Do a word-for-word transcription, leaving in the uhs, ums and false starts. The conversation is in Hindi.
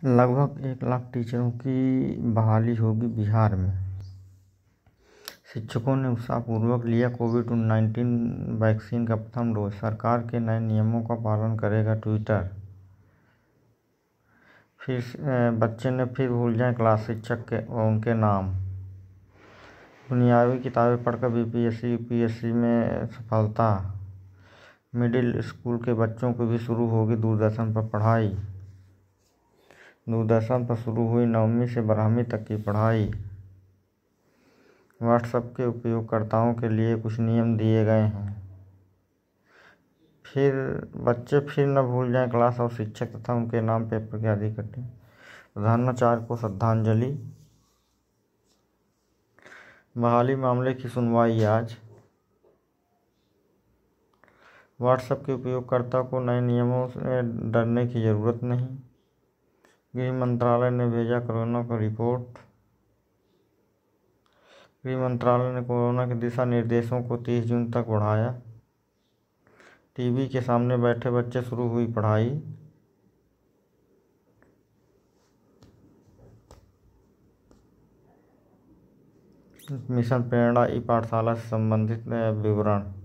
लगभग एक लाख टीचरों की बहाली होगी बिहार में। शिक्षकों ने उत्साहपूर्वक लिया कोविड नाइन्टीन वैक्सीन का प्रथम डोज। सरकार के नए नियमों का पालन करेगा ट्विटर। फिर बच्चे ने फिर भूल जाएं क्लास शिक्षक के और उनके नाम। दुनियावी किताबें पढ़कर बीपीएससी यूपीएससी में सफलता। मिडिल स्कूल के बच्चों को भी शुरू होगी दूरदर्शन पर पढ़ाई। दूरदर्शन पर शुरू हुई नौवीं से बारहवीं तक की पढ़ाई। व्हाट्सएप के उपयोगकर्ताओं के लिए कुछ नियम दिए गए हैं। फिर बच्चे फिर न भूल जाएं क्लास और शिक्षक तथा उनके नाम पेपर की आदि कटें। प्रधानाचार्य को श्रद्धांजलि। बहाली मामले की सुनवाई आज। व्हाट्सएप के उपयोगकर्ता को नए नियमों से डरने की ज़रूरत नहीं। गृह मंत्रालय ने भेजा कोरोना का रिपोर्ट। गृह मंत्रालय ने कोरोना के दिशा निर्देशों को तीस जून तक बढ़ाया। टीवी के सामने बैठे बच्चे शुरू हुई पढ़ाई। मिशन प्रेरणा ई पाठशाला से संबंधित विवरण।